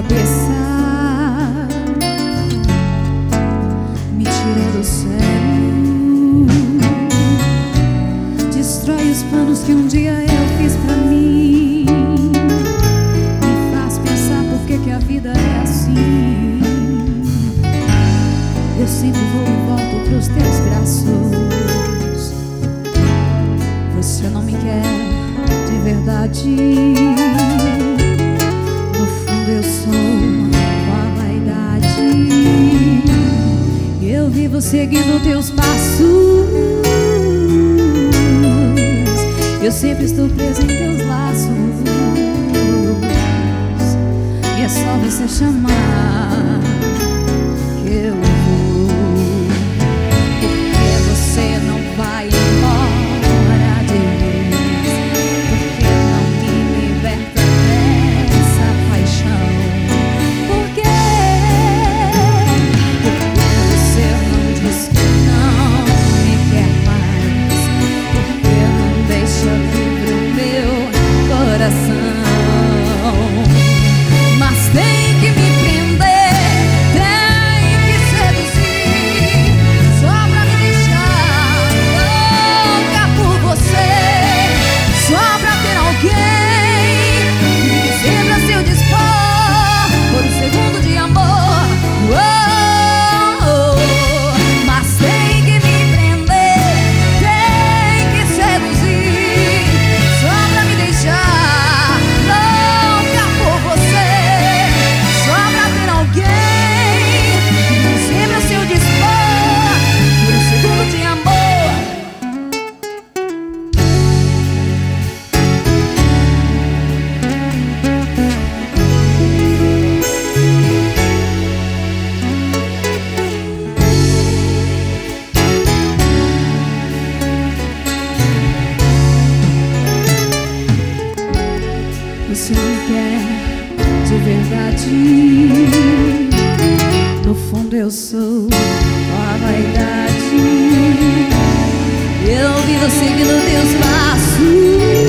cabeça, me tira do sério, destrói os planos que um dia eu fiz pra mim, me faz pensar por que a vida é assim. Eu sempre vou e volto pros teus braços. Você não me quer de verdade. No fundo eu sou a vaidade. Eu vivo seguindo teus passos. Eu sempre estou preso em teus laços. E é só você chamar que eu vou. Porque você não vai embora de vez. Porque não me liberta dessa paixão. Porque você não diz que não me quer mais. Porque não deixa livre o meu coração. Mas tem que me prender, tem que seduzir, só pra me deixar louca por você, só pra ter alguém que sempre a seu dispor por um segundo de amor. Mas tem que me prender, tem que seduzir, só pra me deixar louca por você, só pra ter alguém que sempre a seu dispor por um segundo de amor. Você não quer de verdade. No fundo eu sou a vaidade. Eu vivo seguindo teus passos.